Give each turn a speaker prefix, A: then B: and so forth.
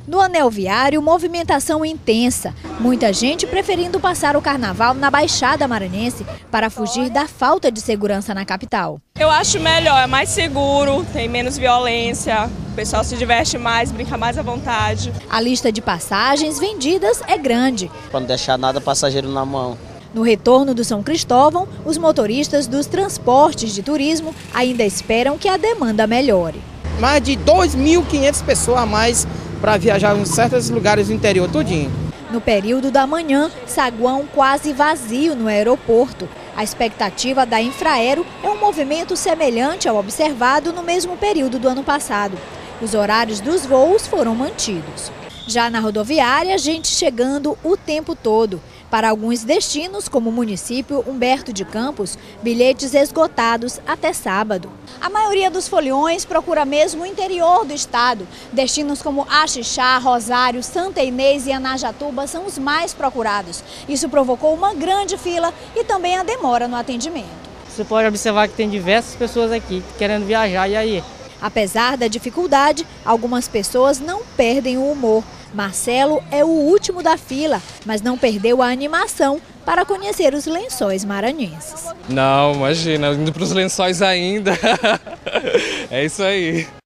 A: No anel viário, movimentação intensa. Muita gente preferindo passar o carnaval na Baixada Maranhense para fugir da falta de segurança na capital.
B: Eu acho melhor, é mais seguro, tem menos violência, o pessoal se diverte mais, brinca mais à vontade.
A: A lista de passagens vendidas é grande.
C: Para não deixar nada passageiro na mão.
A: No retorno do São Cristóvão, os motoristas dos transportes de turismo ainda esperam que a demanda melhore.
D: Mais de 2.500 pessoas a mais para viajar em certos lugares do interior tudinho.
A: No período da manhã, saguão quase vazio no aeroporto. A expectativa da Infraero é um movimento semelhante ao observado no mesmo período do ano passado. Os horários dos voos foram mantidos. Já na rodoviária, gente chegando o tempo todo. Para alguns destinos, como o município Humberto de Campos, bilhetes esgotados até sábado. A maioria dos foliões procura mesmo o interior do estado. Destinos como Axixá, Rosário, Santa Inês e Anajatuba são os mais procurados. Isso provocou uma grande fila e também a demora no atendimento.
E: Você pode observar que tem diversas pessoas aqui querendo viajar, e aí?
A: Apesar da dificuldade, algumas pessoas não perdem o humor. Marcelo é o último da fila, mas não perdeu a animação para conhecer os Lençóis maranhenses.
F: Não, imagina, indo para os Lençóis ainda. É isso aí.